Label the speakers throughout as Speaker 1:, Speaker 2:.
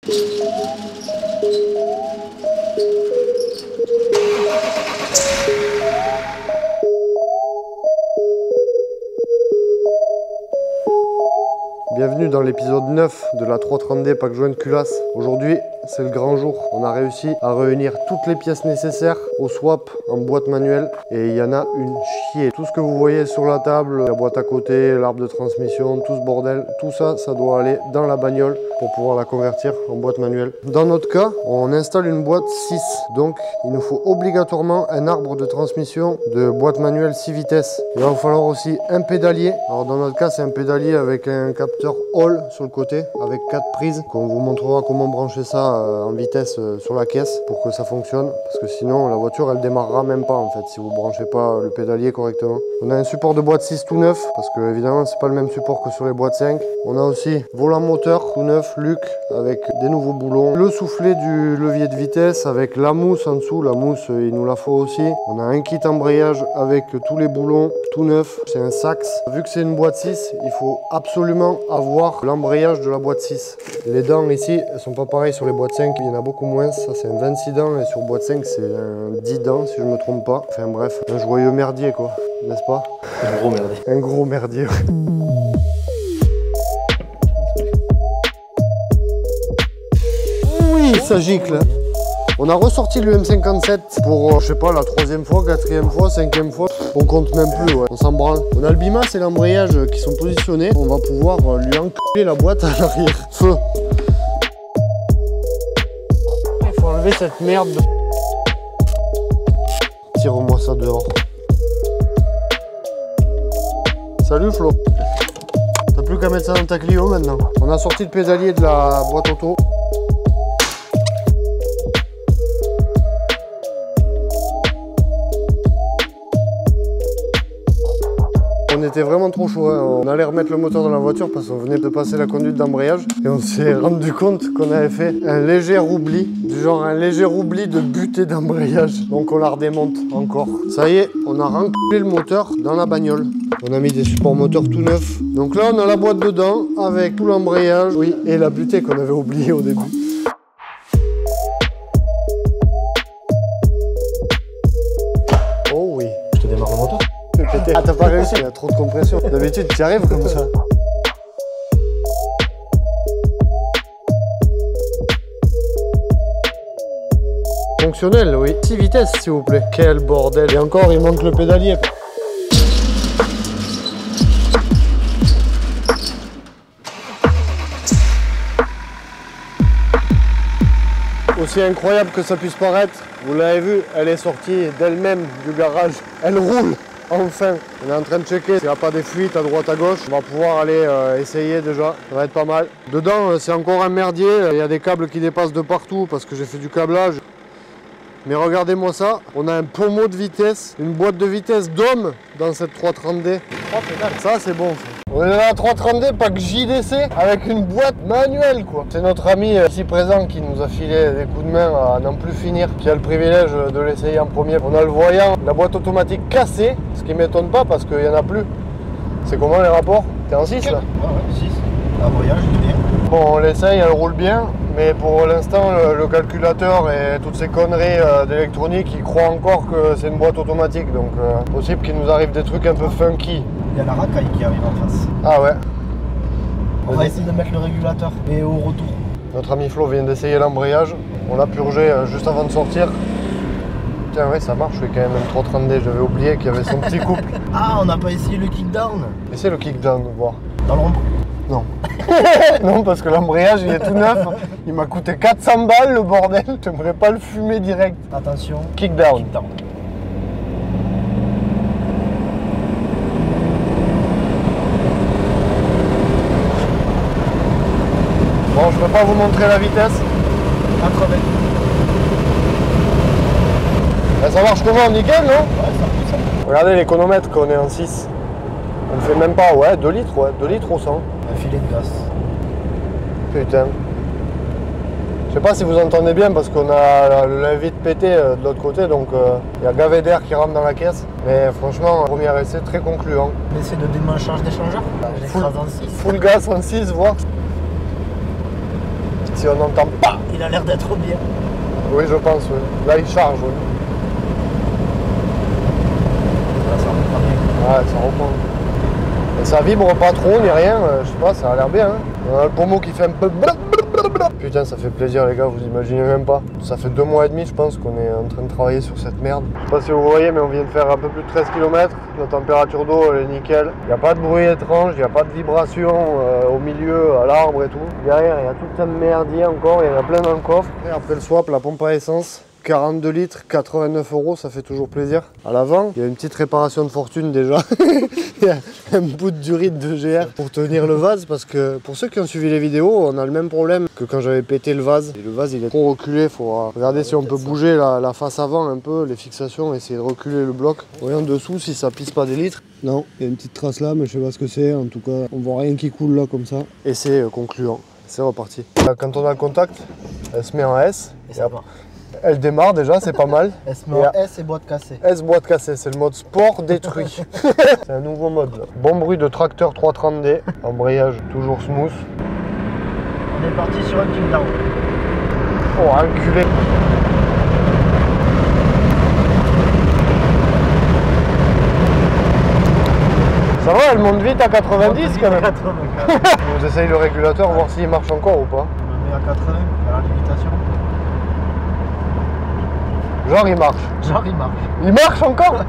Speaker 1: Bienvenue dans l'épisode 9 de la 330D Pack Joint Culasse. Aujourd'hui, c'est le grand jour. On a réussi à réunir toutes les pièces nécessaires au swap en boîte manuelle et il y en a une chier. Tout ce que vous voyez sur la table, la boîte à côté, l'arbre de transmission, tout ce bordel, tout ça, ça doit aller dans la bagnole pour pouvoir la convertir en boîte manuelle. Dans notre cas, on installe une boîte 6, donc il nous faut obligatoirement un arbre de transmission de boîte manuelle 6 vitesses. Il va falloir aussi un pédalier. Alors dans notre cas, c'est un pédalier avec un capteur Hall sur le côté avec 4 prises. On vous montrera comment brancher ça en vitesse sur la caisse pour que ça fonctionne, parce que sinon la voiture elle démarrera même pas en fait si vous branchez pas le pédalier correctement. On a un support de boîte 6 tout neuf, parce que évidemment c'est pas le même support que sur les boîtes 5. On a aussi volant moteur tout neuf, Luc, avec des nouveaux boulons, le soufflet du levier de vitesse avec la mousse en dessous. La mousse il nous la faut aussi. On a un kit embrayage avec tous les boulons tout neuf, c'est un Sachs. Vu que c'est une boîte 6, il faut absolument avoir l'embrayage de la boîte 6. Les dents ici elles sont pas pareilles sur les boîtes 5, il y en a beaucoup moins. Ça c'est un 26 dents et sur boîte 5 c'est un 10 dents si je me trompe pas. Enfin bref, un joyeux merdier quoi, n'est-ce pas?
Speaker 2: Un gros merdier.
Speaker 1: Un gros merdier. Oui, ça gicle. On a ressorti le M57 pour, je sais pas, la 3e fois, 4e fois, 5e fois. On compte même plus, ouais. On s'en branle. On a le bimas et l'embrayage qui sont positionnés. On va pouvoir lui enculer la boîte à l'arrière. Feu. Il faut enlever cette merde. Tire-moi ça dehors. Salut Flo. T'as plus qu'à mettre ça dans ta Clio maintenant. On a sorti le pédalier de la boîte auto. On était vraiment trop chaud, hein. On allait remettre le moteur dans la voiture parce qu'on venait de passer la conduite d'embrayage et on s'est rendu compte qu'on avait fait un léger oubli, du genre un léger oubli de butée d'embrayage. Donc on la redémonte encore. Ça y est, on a renculé le moteur dans la bagnole. On a mis des supports moteurs tout neufs. Donc là on a la boîte dedans avec tout l'embrayage, oui, et la butée qu'on avait oubliée au début. Oh oui.
Speaker 2: Je te démarre le moteur.
Speaker 1: Ah t'as pas réussi, il y a trop de compression. D'habitude tu y arrives comme ça. Fonctionnel, oui. 6 vitesses s'il vous plaît. Quel bordel. Et encore il manque le pédalier. Aussi incroyable que ça puisse paraître, vous l'avez vu, elle est sortie d'elle-même du garage. Elle roule. Enfin, on est en train de checker s'il n'y a pas des fuites à droite à gauche. On va pouvoir aller essayer déjà, ça va être pas mal. Dedans, c'est encore un merdier, il y a des câbles qui dépassent de partout parce que j'ai fait du câblage. Mais regardez-moi ça, on a un pommeau de vitesse, une boîte de vitesse d'homme dans cette 330D. Ça c'est bon ça. On est dans la 330D Pack JDC avec une boîte manuelle quoi. C'est notre ami ici présent qui nous a filé des coups de main à n'en plus finir, qui a le privilège de l'essayer en premier. On a le voyant, la boîte automatique cassée, ce qui m'étonne pas parce qu'il n'y en a plus. C'est comment les rapports? T'es en 6 là?
Speaker 2: Ouais, 6. L'embrayage, il est bien.
Speaker 1: Bon, on l'essaye, elle roule bien. Mais pour l'instant, le calculateur et toutes ces conneries d'électronique, ils croient encore que c'est une boîte automatique. Donc, possible qu'il nous arrive des trucs un peu funky.
Speaker 2: Il y a la racaille qui arrive en face.
Speaker 1: Ah ouais.
Speaker 2: On va essayer de mettre le régulateur. Et au retour.
Speaker 1: Notre ami Flo vient d'essayer l'embrayage. On l'a purgé juste avant de sortir. Tiens, ouais, ça marche, je fais quand même une 330D. J'avais oublié qu'il y avait son petit couple.
Speaker 2: Ah, on n'a pas essayé le kickdown.
Speaker 1: Essaye le kickdown, voir.
Speaker 2: Dans le rond.
Speaker 1: Non. Non, parce que l'embrayage, il est tout neuf. Il m'a coûté 400 balles, le bordel. J'aimerais pas le fumer direct.
Speaker 2: Attention.
Speaker 1: Kickdown.
Speaker 2: Kickdown.
Speaker 1: Bon, je peux pas vous montrer la vitesse.
Speaker 2: 80.
Speaker 1: Ben, ça marche comment, nickel, non?
Speaker 2: Ouais, ça pousse.
Speaker 1: Regardez l'économètre qu'on est en 6. On ne fait même pas, ouais, 2 litres, ouais, 2 litres au 100.
Speaker 2: Un filet de gaz.
Speaker 1: Putain. Je sais pas si vous entendez bien parce qu'on a le levier de pété de l'autre côté, donc il y a gavé d'air qui rentre dans la caisse. Mais franchement, premier essai très concluant.
Speaker 2: L'essai de démanchage d'échangeur.
Speaker 1: Full,
Speaker 2: J'écrase en 6.
Speaker 1: full gas en 6, voir. Si on entend pas.
Speaker 2: Il a l'air d'être bien.
Speaker 1: Oui, je pense, oui. Là, il charge, oui.
Speaker 2: Là, ça reprend bien.
Speaker 1: Ouais, ça reprend. Et ça vibre pas trop, ni rien. Je sais pas, ça a l'air bien. Hein. On a le pommeau qui fait un peu... Putain, ça fait plaisir, les gars, vous imaginez même pas. Ça fait 2 mois et demi, je pense, qu'on est en train de travailler sur cette merde. Je sais pas si vous voyez, mais on vient de faire un peu plus de 13 km. La température d'eau, elle est nickel. Il n'y a pas de bruit étrange, il n'y a pas de vibration au milieu, à l'arbre et tout. Derrière, il y a tout un merdier encore, il y en a plein dans le coffre. Et après le swap, la pompe à essence. 42 litres, 89 €, ça fait toujours plaisir. À l'avant, il y a une petite réparation de fortune déjà. Il y a un bout de durite de GR pour tenir le vase, parce que pour ceux qui ont suivi les vidéos, on a le même problème que quand j'avais pété le vase. Et le vase, il est trop reculé, il faut regarder si on peut bouger la face avant un peu, les fixations, essayer de reculer le bloc. Rien dessous si ça pisse pas des litres. Non, il y a une petite trace là, mais je sais pas ce que c'est. En tout cas, on voit rien qui coule là comme ça. Et c'est concluant. C'est reparti. Quand on a le contact, elle se met en S.
Speaker 2: Et ça part.
Speaker 1: Elle démarre déjà, c'est pas mal.
Speaker 2: Elle se met en S et boîte cassée.
Speaker 1: S boîte cassée, c'est le mode sport détruit. C'est un nouveau mode là. Bon bruit de tracteur 330D, embrayage toujours smooth.
Speaker 2: On est parti sur un kickdown.
Speaker 1: Oh enculé. Ça va, elle monte vite à 90 quand même.
Speaker 2: 80.
Speaker 1: Vous essayez le régulateur, voir s'il marche encore ou pas.
Speaker 2: On le met à 80, à la limitation.
Speaker 1: Genre il marche.
Speaker 2: Genre il marche.
Speaker 1: Il marche encore.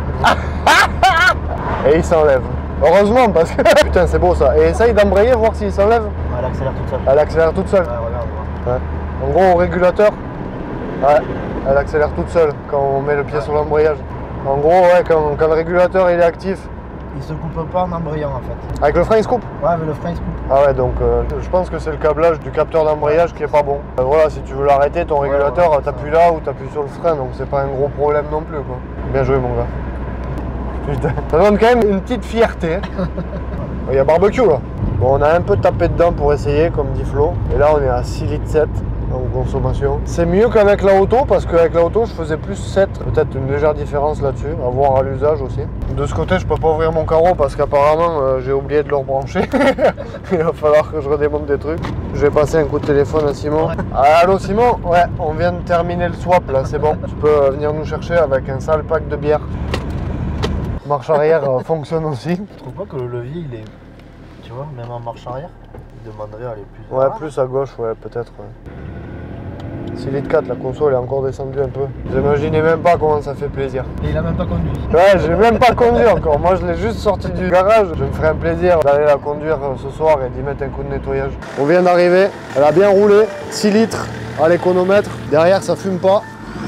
Speaker 1: Et il s'enlève. Heureusement parce que putain c'est beau ça. Et essaye d'embrayer voir s'il s'enlève.
Speaker 2: Elle accélère toute seule.
Speaker 1: Elle accélère toute seule.
Speaker 2: Ouais, regarde.
Speaker 1: Ouais. En gros au régulateur, ouais, elle accélère toute seule quand on met le pied sur l'embrayage. En gros ouais, quand le régulateur il est actif.
Speaker 2: Il se coupe pas en embrayant en fait.
Speaker 1: Avec le frein il se coupe.
Speaker 2: Ouais, mais le frein il se coupe.
Speaker 1: Ah ouais, donc je pense que c'est le câblage du capteur d'embrayage qui est pas bon. Voilà, si tu veux l'arrêter, ton régulateur,
Speaker 2: ouais,
Speaker 1: t'appuies là ou t'appuies sur le frein, donc c'est pas un gros problème non plus quoi. Bien joué mon gars. Putain, ça donne quand même une petite fierté. Il y a barbecue là. Bon, on a un peu tapé dedans pour essayer, comme dit Flo. Et là, on est à 6,7 litres en consommation. C'est mieux qu'avec la auto, parce qu'avec la auto, je faisais plus 7. Peut-être une légère différence là-dessus, à voir à l'usage aussi. De ce côté, je peux pas ouvrir mon carreau parce qu'apparemment, j'ai oublié de le rebrancher. Il va falloir que je redémonte des trucs. Je vais passer un coup de téléphone à Simon. Ah, allô Simon? Ouais, on vient de terminer le swap là, c'est bon. Tu peux venir nous chercher avec un sale pack de bière. Marche arrière fonctionne aussi.
Speaker 2: Je trouve pas que le levier il est. Tu vois, même en marche arrière, il demanderait à aller plus.
Speaker 1: Ouais, plus à gauche, ouais, peut-être. Ouais. 6,4 litres, la console est encore descendue un peu. Vous imaginez même pas comment ça fait plaisir.
Speaker 2: Et il a même pas conduit.
Speaker 1: Ouais, j'ai même pas conduit encore. Moi, je l'ai juste sorti du garage. Je me ferai un plaisir d'aller la conduire ce soir et d'y mettre un coup de nettoyage. On vient d'arriver. Elle a bien roulé. 6 litres à l'économètre. Derrière, ça fume pas.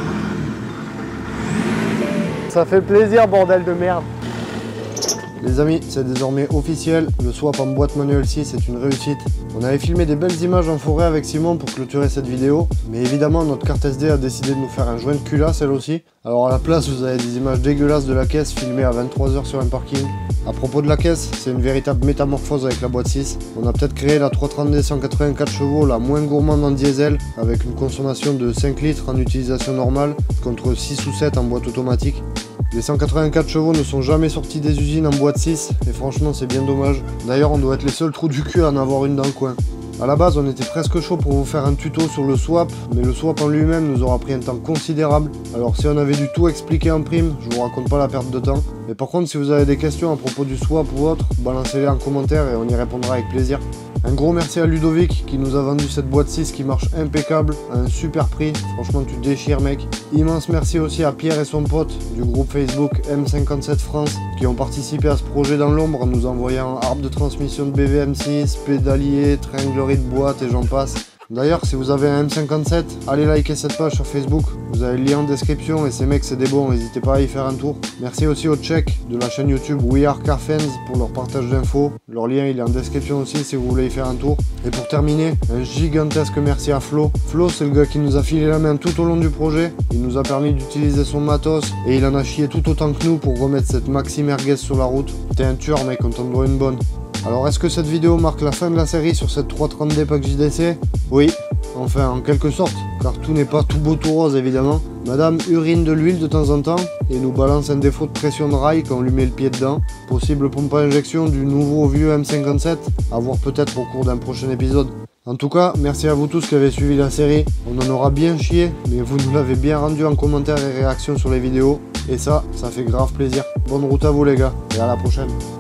Speaker 1: Ça fait plaisir, bordel de merde. Les amis, c'est désormais officiel, le swap en boîte manuelle 6 est une réussite. On avait filmé des belles images en forêt avec Simon pour clôturer cette vidéo, mais évidemment notre carte SD a décidé de nous faire un joint de culasse elle aussi. Alors à la place, vous avez des images dégueulasses de la caisse filmées à 23 h sur un parking. À propos de la caisse, c'est une véritable métamorphose avec la boîte 6. On a peut-être créé la 330D 184 chevaux, la moins gourmande en diesel, avec une consommation de 5 litres en utilisation normale, contre 6 ou 7 en boîte automatique. Les 184 chevaux ne sont jamais sortis des usines en boîte 6 et franchement c'est bien dommage. D'ailleurs on doit être les seuls trous du cul à en avoir une dans le coin. A la base on était presque chaud pour vous faire un tuto sur le swap, mais le swap en lui-même nous aura pris un temps considérable. Alors si on avait dû tout expliquer en prime, je vous raconte pas la perte de temps. Mais par contre si vous avez des questions à propos du swap ou autre, balancez-les en commentaire et on y répondra avec plaisir. Un gros merci à Ludovic qui nous a vendu cette boîte 6 qui marche impeccable à un super prix. Franchement tu déchires mec. Immense merci aussi à Pierre et son pote du groupe Facebook M57 France qui ont participé à ce projet dans l'ombre en nous envoyant arbre de transmission de BVM6, pédalier, tringlerie de boîte et j'en passe. D'ailleurs, si vous avez un M57, allez liker cette page sur Facebook. Vous avez le lien en description et ces mecs c'est des bons, n'hésitez pas à y faire un tour. Merci aussi aux Tchèques de la chaîne YouTube We Are Car Fans pour leur partage d'infos. Leur lien il est en description aussi si vous voulez y faire un tour. Et pour terminer, un gigantesque merci à Flo. Flo c'est le gars qui nous a filé la main tout au long du projet. Il nous a permis d'utiliser son matos et il en a chié tout autant que nous pour remettre cette Maxi Merguez sur la route. T'es un tueur mec, on t'en doit une bonne. Alors est-ce que cette vidéo marque la fin de la série sur cette 330D Pack JDC? Oui, enfin en quelque sorte, car tout n'est pas tout beau tout rose évidemment. Madame urine de l'huile de temps en temps et nous balance un défaut de pression de rail quand on lui met le pied dedans. Possible pompe à injection du nouveau vieux M57, à voir peut-être au cours d'un prochain épisode. En tout cas, merci à vous tous qui avez suivi la série. On en aura bien chié, mais vous nous l'avez bien rendu en commentaire et réaction sur les vidéos. Et ça fait grave plaisir. Bonne route à vous les gars, et à la prochaine.